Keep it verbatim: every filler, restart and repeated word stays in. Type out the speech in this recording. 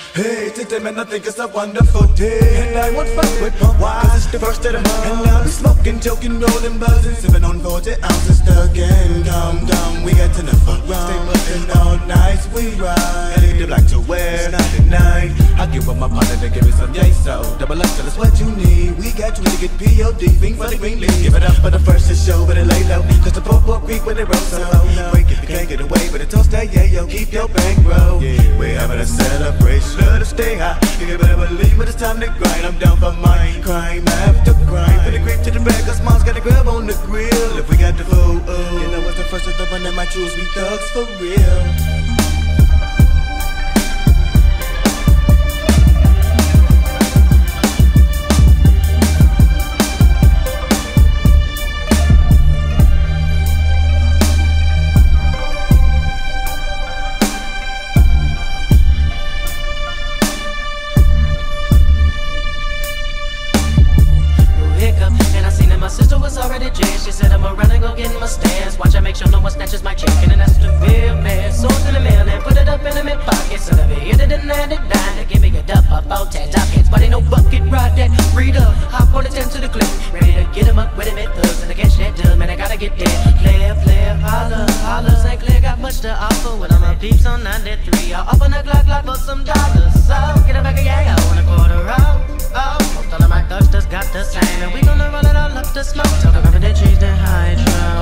Hey, today man, I think it's a wonderful day, and I won't fuck with punk. Why? Cause it's the first of the month, and I'll be smoking, joking, rolling, buzzing, sipping on forty ounces again. Come down, we got to the fuck round. Stay bustin' all night, we ride. And leave the black to wear, night to night. I give up my partner to give me some yay, so double up, tell us what you need. We got you to get P O D, fiend for the green leaf. Give it up for the first to show, but it lay low. Cause the pop up creep when it rolls so low. Break if you can't get away, but it toast that yeah, yo, keep your bankroll. Yeah. We're having a celebration, love to stay high. You better believe when it's time to grind. I'm down for mine, crime after crime. For the creep to the back, cause mom's got a grub on the grill. If we got the food, ooh, you know it's the first of the one that might choose, we thugs for real. Already dressed, she said I'ma run and go get in my stance. Watch I make sure no one snatches my chicken, and that's the real man. Sold in the mail and put it up in the mid pocket. So let me hit it and land it down. They give me a duff up, all ten top hits, but ain't no bucket ride that read up. Hop on the ten to the clip, ready to get him up with him at thugs. And I catch that dub, man, I gotta get there. Player, player, holla, holla. Saint Clair got much to offer with all my peeps on ninety-three. I'll open the clock, clock for some dollars. So get it back a yeah, I want a quarter out. Oh, most all of my thugs just got the same, and we gonna run it all up the smoke. Talk about the trees, the hydro.